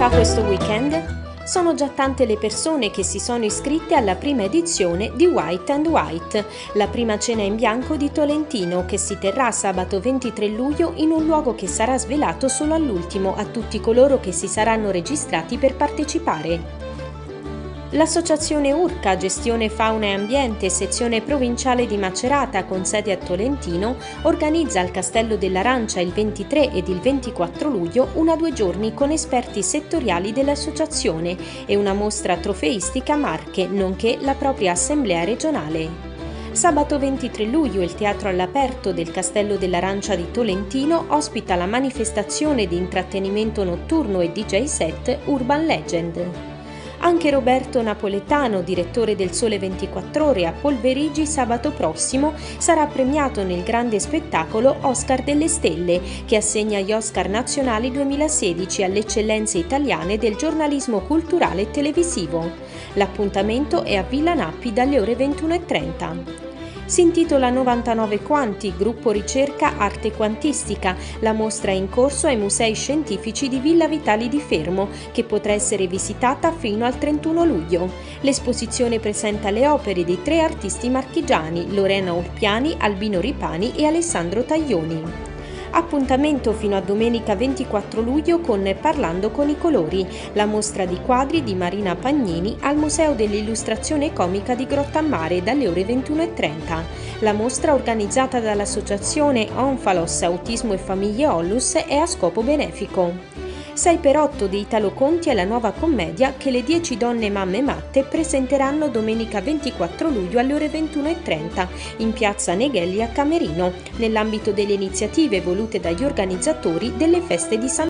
fa questo weekend? Sono già tante le persone che si sono iscritte alla prima edizione di White and White, la prima cena in bianco di Tolentino, che si terrà sabato 23 luglio in un luogo che sarà svelato solo all'ultimo a tutti coloro che si saranno registrati per partecipare. L'associazione Urca, Gestione Fauna e Ambiente, sezione provinciale di Macerata con sede a Tolentino, organizza al Castello dell'Arancia il 23 ed il 24 luglio una 2 giorni con esperti settoriali dell'associazione e una mostra trofeistica Marche, nonché la propria assemblea regionale. Sabato 23 luglio il Teatro all'Aperto del Castello dell'Arancia di Tolentino ospita la manifestazione di intrattenimento notturno e DJ set Urban Legend. Anche Roberto Napoletano, direttore del Sole 24 Ore a Polverigi, sabato prossimo sarà premiato nel grande spettacolo Oscar delle Stelle, che assegna gli Oscar nazionali 2016 alle eccellenze italiane del giornalismo culturale e televisivo. L'appuntamento è a Villa Nappi dalle ore 21:30. Si intitola 99 Quanti, gruppo ricerca arte quantistica. La mostra è in corso ai musei scientifici di Villa Vitali di Fermo, che potrà essere visitata fino al 31 luglio. L'esposizione presenta le opere di 3 artisti marchigiani, Lorena Urpiani, Albino Ripani e Alessandro Taglioni. Appuntamento fino a domenica 24 luglio con Parlando con i colori, la mostra di quadri di Marina Pagnini al Museo dell'Illustrazione Comica di Grottammare dalle ore 21:30. La mostra, organizzata dall'associazione Onfalos Autismo e Famiglie Onlus, è a scopo benefico. 6x8 di Italo Conti è la nuova commedia che le 10 donne mamme matte presenteranno domenica 24 luglio alle ore 21:30 in piazza Neghelli a Camerino, nell'ambito delle iniziative volute dagli organizzatori delle feste di San